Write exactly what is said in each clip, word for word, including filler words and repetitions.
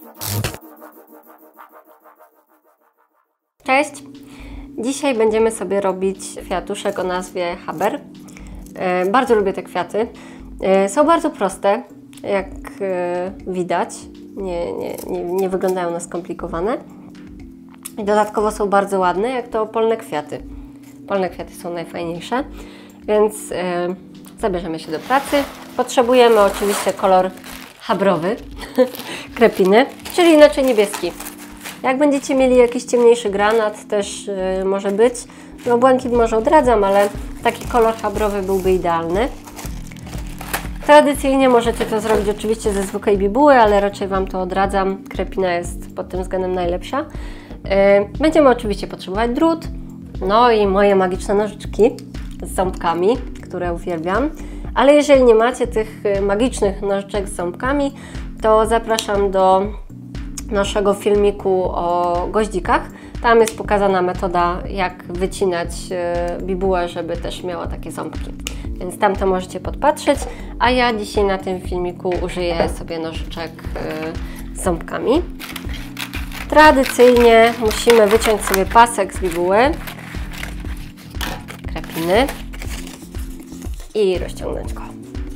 Cześć! Dzisiaj będziemy sobie robić kwiatuszek o nazwie Haber. E, bardzo lubię te kwiaty. E, są bardzo proste, jak e, widać. Nie, nie, nie, nie wyglądają na skomplikowane. I dodatkowo są bardzo ładne, jak to polne kwiaty. Polne kwiaty są najfajniejsze, więc e, zabierzemy się do pracy. Potrzebujemy oczywiście kolor habrowy, krepiny, czyli inaczej niebieski. Jak będziecie mieli jakiś ciemniejszy granat, też yy, może być. No błękit może odradzam, ale taki kolor habrowy byłby idealny. Tradycyjnie możecie to zrobić oczywiście ze zwykłej bibuły, ale raczej Wam to odradzam. Krepina jest pod tym względem najlepsza. Yy, będziemy oczywiście potrzebować drut, no i moje magiczne nożyczki z ząbkami, które uwielbiam. Ale jeżeli nie macie tych magicznych nożyczek z ząbkami, to zapraszam do naszego filmiku o goździkach. Tam jest pokazana metoda, jak wycinać bibułę, żeby też miała takie ząbki. Więc tam to możecie podpatrzeć, a ja dzisiaj na tym filmiku użyję sobie nożyczek z ząbkami. Tradycyjnie musimy wyciąć sobie pasek z bibuły, krepiny i rozciągnąć go.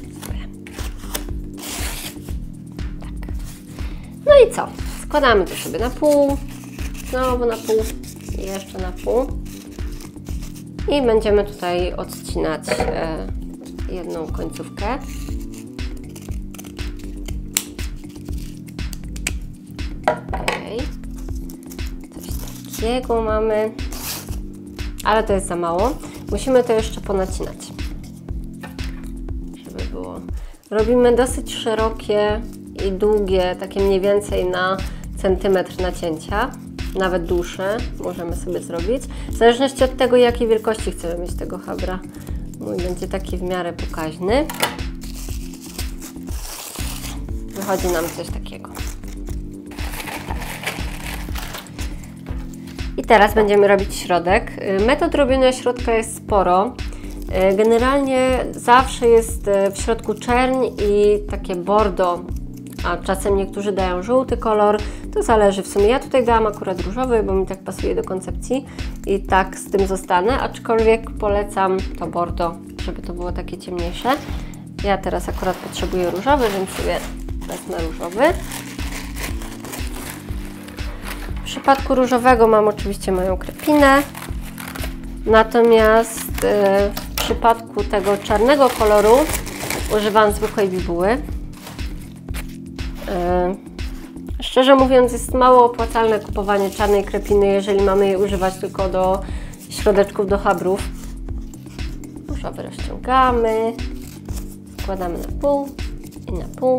No i co? Składamy to sobie na pół, znowu na pół i jeszcze na pół. I będziemy tutaj odcinać e, jedną końcówkę. Okej. Coś takiego mamy, ale to jest za mało. Musimy to jeszcze ponacinać, żeby było. Robimy dosyć szerokie i długie, takie mniej więcej na centymetr nacięcia, nawet dłuższe możemy sobie zrobić, w zależności od tego, jakiej wielkości chcemy mieć tego habra. Mój będzie taki w miarę pokaźny. Wychodzi nam coś takiego. I teraz będziemy robić środek. Metod robienia środka jest sporo. Generalnie zawsze jest w środku czerń i takie bordo, a czasem niektórzy dają żółty kolor, to zależy w sumie. Ja tutaj dałam akurat różowy, bo mi tak pasuje do koncepcji i tak z tym zostanę, aczkolwiek polecam to bordo, żeby to było takie ciemniejsze. Ja teraz akurat potrzebuję różowy, więc sobie wezmę różowy. W przypadku różowego mam oczywiście moją krepinę, natomiast w przypadku tego czarnego koloru używam zwykłej bibuły. Yy, szczerze mówiąc, jest mało opłacalne kupowanie czarnej krepiny, jeżeli mamy jej używać tylko do środeczków, do habrów. Różowy rozciągamy, składamy na pół i na pół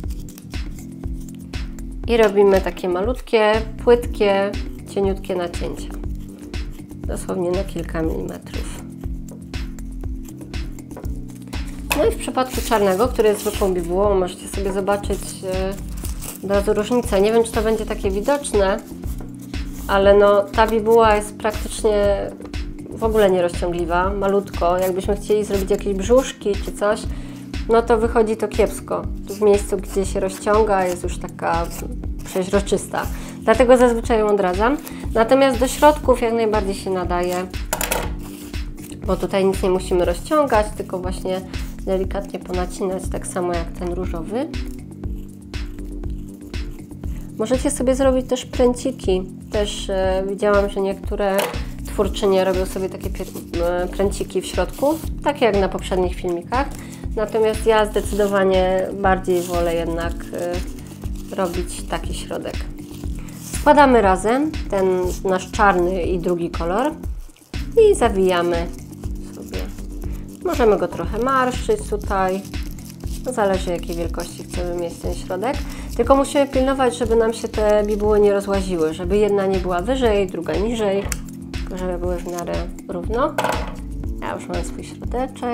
i robimy takie malutkie, płytkie, cieniutkie nacięcia, dosłownie na kilka milimetrów. No i w przypadku czarnego, który jest zwykłą bibułą, możecie sobie zobaczyć yy, od razu różnicę. Nie wiem, czy to będzie takie widoczne, ale no, ta bibuła jest praktycznie w ogóle nierozciągliwa, malutko. Jakbyśmy chcieli zrobić jakieś brzuszki czy coś, no to wychodzi to kiepsko. W miejscu, gdzie się rozciąga, jest już taka przeźroczysta. Dlatego zazwyczaj ją odradzam. Natomiast do środków jak najbardziej się nadaje, bo tutaj nic nie musimy rozciągać, tylko właśnie delikatnie ponacinać, tak samo jak ten różowy. Możecie sobie zrobić też pręciki. Też e, widziałam, że niektóre twórczynie robią sobie takie e, pręciki w środku, takie jak na poprzednich filmikach. Natomiast ja zdecydowanie bardziej wolę jednak e, robić taki środek. Składamy razem ten nasz czarny i drugi kolor i zawijamy. Możemy go trochę marszczyć tutaj, no zależy jakiej wielkości chcemy mieć ten środek. Tylko musimy pilnować, żeby nam się te bibuły nie rozłaziły, żeby jedna nie była wyżej, druga niżej, tylko żeby były w miarę równo. Ja już mam swój środeczek.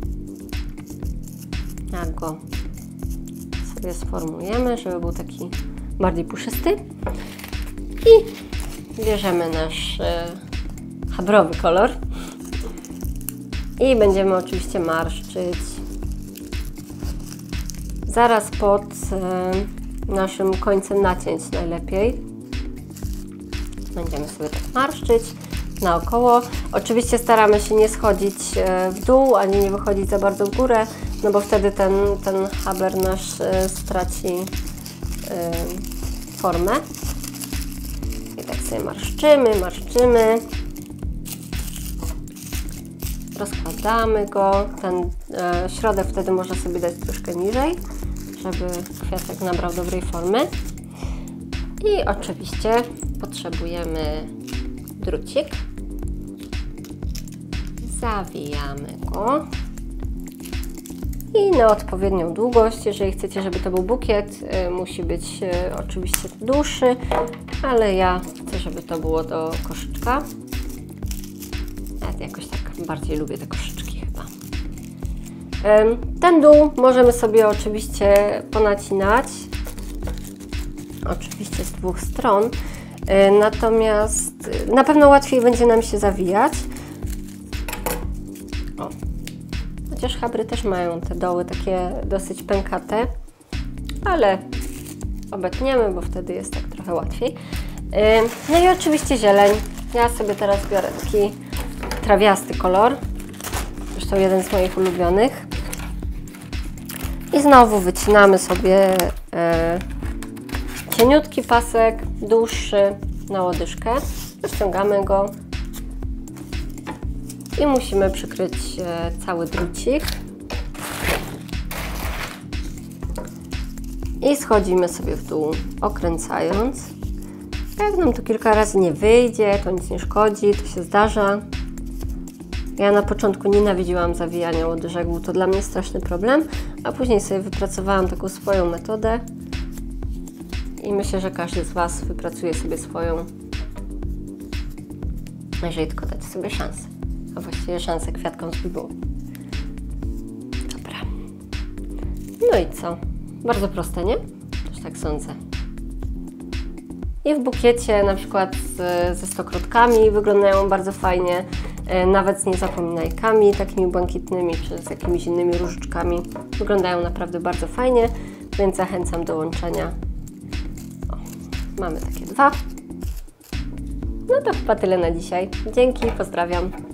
Jak go sobie sformujemy, żeby był taki bardziej puszysty. I bierzemy nasz e, habrowy kolor. I będziemy oczywiście marszczyć. Zaraz pod, naszym końcem nacięć najlepiej. Będziemy sobie tak marszczyć naokoło. Oczywiście staramy się nie schodzić w dół, ani nie wychodzić za bardzo w górę, no bo wtedy ten, ten haber nasz straci formę. I tak sobie marszczymy, marszczymy. Rozkładamy go. Ten środek wtedy można sobie dać troszkę niżej, żeby kwiatek nabrał dobrej formy. I oczywiście potrzebujemy drucik. Zawijamy go. I na odpowiednią długość, jeżeli chcecie, żeby to był bukiet, y, musi być y, oczywiście dłuższy, ale ja chcę, żeby to było do koszyczka. Ja jakoś tak bardziej lubię te koszyczki chyba. Y, ten dół możemy sobie oczywiście ponacinać. Oczywiście z dwóch stron. Y, natomiast na pewno łatwiej będzie nam się zawijać. O. Chociaż habry też mają te doły takie dosyć pękate, ale obetniemy, bo wtedy jest tak trochę łatwiej. No i oczywiście zieleń. Ja sobie teraz biorę taki trawiasty kolor, zresztą jeden z moich ulubionych. I znowu wycinamy sobie cieniutki pasek, dłuższy na łodyżkę, rozciągamy go. I musimy przykryć e, cały drucik. I schodzimy sobie w dół, okręcając. Jak nam to kilka razy nie wyjdzie, to nic nie szkodzi, to się zdarza. Ja na początku nienawidziłam zawijania łodyżek, był to dla mnie straszny problem, a później sobie wypracowałam taką swoją metodę. I myślę, że każdy z Was wypracuje sobie swoją, jeżeli tylko dacie sobie szansę. A właściwie szansę kwiatkom z bibułą. Dobra. No i co? Bardzo proste, nie? Też tak sądzę. I w bukiecie na przykład z, ze stokrotkami wyglądają bardzo fajnie. Nawet z niezapominajkami takimi błękitnymi, czy z jakimiś innymi różyczkami. Wyglądają naprawdę bardzo fajnie, więc zachęcam do łączenia. O, mamy takie dwa. No to chyba tyle na dzisiaj. Dzięki, pozdrawiam.